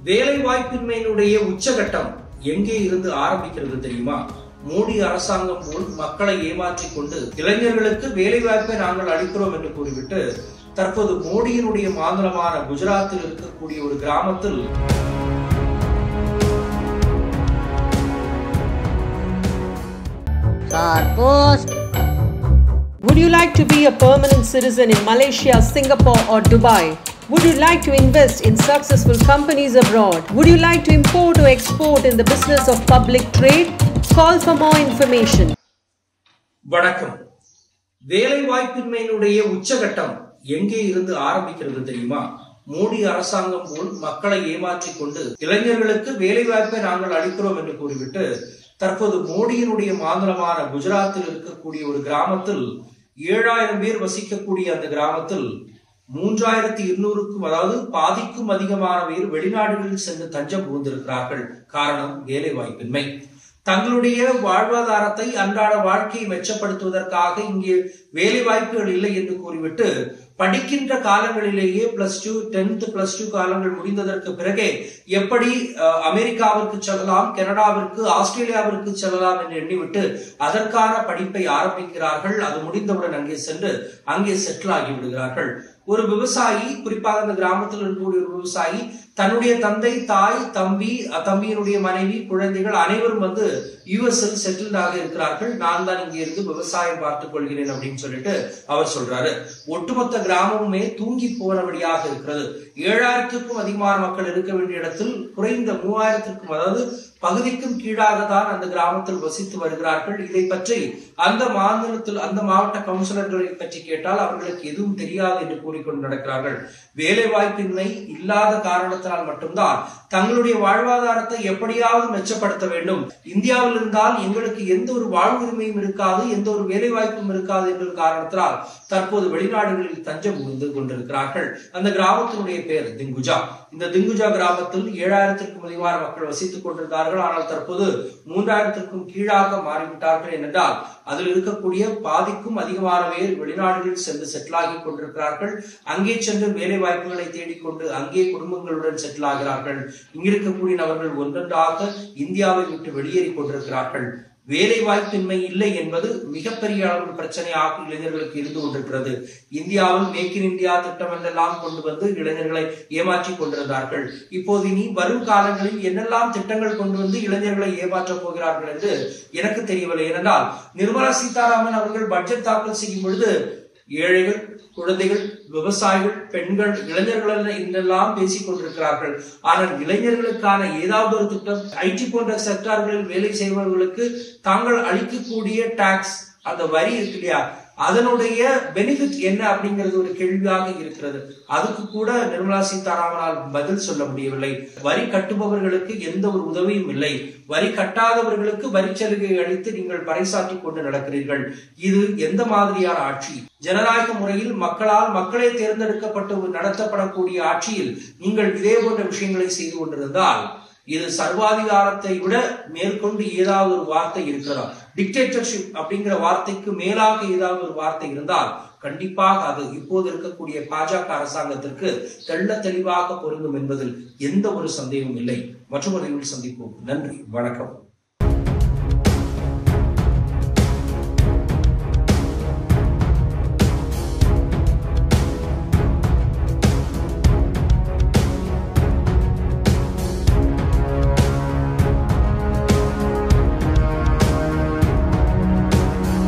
வேலை வாய்ப்பின்மையினுடைய உச்சகட்டம் எங்கே இருந்து ஆரம்பிக்கிறது தெரியுமா? மோடி அரசாங்கம் போல் மக்களை ஏமாற்றிக் கொண்டு இளைஞர்களுக்கு வேலை வாய்ப்பை நாங்கள் அளிக்கிறோம் என்று கூறிவிட்டு தற்போது மோடியினுடைய மாநிலமான குஜராத்தில் இருக்கக்கூடிய ஒரு கிராமத்தில் Would you like to be a permanent citizen in Malaysia, Singapore or Dubai? Would you like to invest in successful companies abroad? Would you like to import or export in the business of public trade? Call for more information. வணக்கம். வேலை வாய்ப்பின்மையினுடைய உச்சகட்டம் எங்கே இருந்து ஆரம்பிக்கிறது தெரியுமா? மோடி அரசாங்கம் போல் மக்களை ஏமாற்றிக் கொண்டு இளைஞர்களுக்கு வேலை வாய்ப்பை நாங்கள் அளிக்கிறோம் என்று கூறிவிட்டு தற்போது மோடியினுடைய மாநிலமான குஜராத்தில் இருக்கக்கூடிய ஒரு கிராமத்தில் 7000 பேர் வசிக்கக்கூடிய அந்த கிராமத்தில் 3200க்கும் அதாவது பாதிக்கும் அதிகமான பேர் வெளிநாடுகளில் சென்று தஞ்சம் புகுந்திருக்கிறார்கள். காரணம் வேலை வாய்ப்பின்மை. தங்களுடைய வாழ்வாதாரத்தை அன்றாட வாழ்க்கையை மெச்சப்படுத்துவதற்காக இங்கே வேலை வாய்ப்புகள் இல்லை என்று கூறிவிட்டு படிக்கின்ற காலங்களிலேயே +2 10th +2 காலங்கள் முடிந்ததற்கு பிறகே எப்படி அமெரிக்காவிற்கு செல்லலாம், கனடாவிற்கு, ஆஸ்திரேலியாவிற்கு செல்லலாம் என்று எண்ணிவிட்டு அதற்கான படிப்பை ஆரம்பிக்கிறார்கள். அது முடிந்தவுடன் அங்கே சென்று அங்கே செட்டில் ஆகி விடுகிறார்கள். ஒரு விவசாயி, குறிப்பாக அந்த கிராமத்தில் இருக்கக்கூடிய ஒரு விவசாயி தன்னுடைய தந்தை, தாய், தம்பியினுடைய மனைவி, குழந்தைகள் அனைவரும் வந்து யுஎஸ்இல் செட்டில்ட் ஆக இருக்கிறார்கள். நான் தான் இங்கே இருந்து விவசாயம் பார்த்துக் கொள்கிறேன் அப்படின்னு சொல்லிட்டு அவர் சொல்றாரு. ஒட்டுமொத்த கிராமமுமே தூங்கி போனபடியாக இருக்கிறது. 7000க்கும் அதிகமான மக்கள் இருக்க வேண்டிய இடத்தில் குறைந்த 3000க்கும் அதாவது பகுதிக்கும் கீழாக தான் அந்த கிராமத்தில் வசித்து வருகிறார்கள். இதை பற்றி அந்த மாவட்ட கவுன்சிலர்களை பற்றி கேட்டால் அவர்களுக்கு எதுவும் தெரியாது என்று கூறிக்கொண்டு நடக்கிறார்கள். வேலை வாய்ப்பின்மை இல்லாத காரணத்தினால் மட்டும்தான் தங்களுடைய வாழ்வாதாரத்தை எப்படியாவது மெச்சப்படுத்த வேண்டும். இந்தியாவில் இருந்தால் எங்களுக்கு எந்த ஒரு வாழ்வுரிமையும் இருக்காது, எந்த ஒரு வேலை வாய்ப்பும் இருக்காது என்ற காரணத்தினால் தற்போது வெளிநாடுகளில் தஞ்சம் புகுந்து கொண்டிருக்கிறார்கள். அந்த கிராமத்தினுடைய பெயர் திங்குஜா. இந்த திங்குஜா கிராமத்தில் 7000க்கும் அதிகமான மக்கள் வசித்துக் கொண்டிருந்தார்கள். ஆனால் தற்போது 3000க்கும் கீழாக மாறிவிட்டார்கள் என்றால் அதில் இருக்கக்கூடிய பாதிக்கும் அதிகமான பேர் வெளிநாடுகளில் சென்று செட்டில் ஆகி கொண்டிருக்கிறார்கள். அங்கே சென்று வேலை வாய்ப்புகளை தேடிக்கொண்டு அங்கே குடும்பங்களுடன் செட்டில் ஆகிறார்கள். இங்கிருக்கக்கூடிய நபர்கள் ஒன்றொன்றாக இந்தியாவை விட்டு வெளியேறி கொண்டிருக்கிறார்கள். வேலை வாய்ப்பின்மை இல்லை என்பது மிகப்பெரிய அளவு பிரச்சனையாக இளைஞர்களுக்கு இருந்து கொண்டிருக்கிறது. இந்தியாவில் மேக் இன் இந்தியா திட்டம் என்றெல்லாம் கொண்டு வந்து இளைஞர்களை ஏமாற்றிக் கொண்டிருந்தார்கள். இப்போது இனி வரும் காலங்களில் என்னெல்லாம் திட்டங்கள் கொண்டு வந்து இளைஞர்களை ஏமாற்றப் போகிறார்கள் என்று எனக்கு தெரியவில்லை. ஏனென்றால் நிர்மலா சீதாராமன் அவர்கள் பட்ஜெட் தாக்கல் செய்யும் பொழுது ஏழைகள், குழந்தைகள், விவசாயிகள், பெண்கள், இளைஞர்கள் என்றெல்லாம் பேசிக் கொண்டிருக்கிறார்கள். ஆனால் இளைஞர்களுக்கான ஏதாவது ஒரு திட்டம், ஐடி போன்ற செக்டார்களில் வேலை செய்பவர்களுக்கு தாங்கள் அளிக்கக்கூடிய டாக்ஸ், அந்த வரி இருக்கு இல்லையா, அதனுடைய பெனிஃபிட் என்ன அப்படிங்கிறது ஒரு கேள்வியாக இருக்கிறது. அதுக்கு கூட நிர்மலா சீதாராமனால் பதில் சொல்ல முடியவில்லை. வரி கட்டுபவர்களுக்கு எந்த ஒரு உதவியும் இல்லை. வரி கட்டாதவர்களுக்கு வரி சலுகை அளித்து நீங்கள் பறைசாற்றி கொண்டு நடக்கிறீர்கள். இது எந்த மாதிரியான ஆட்சி? ஜனநாயக முறையில் மக்களே தேர்ந்தெடுக்கப்பட்டு நடத்தப்படக்கூடிய ஆட்சியில் நீங்கள் இதே போன்ற விஷயங்களை செய்து கொண்டிருந்தால் இது சர்வாதிகாரத்தை விட மேற்கொண்டு ஏதாவது ஒரு வார்த்தை இருக்கிறதா? டிக்டேட்டர்ஷிப் அப்படிங்கிற வார்த்தைக்கு மேலாக ஏதாவது ஒரு வார்த்தை இருந்தால் கண்டிப்பாக அது இப்போது இருக்கக்கூடிய பாஜக அரசாங்கத்திற்கு தெளிவாக பொருந்தும் என்பதில் எந்த ஒரு சந்தேகமும் இல்லை. மற்றொரு சந்திப்போம். நன்றி, வணக்கம்.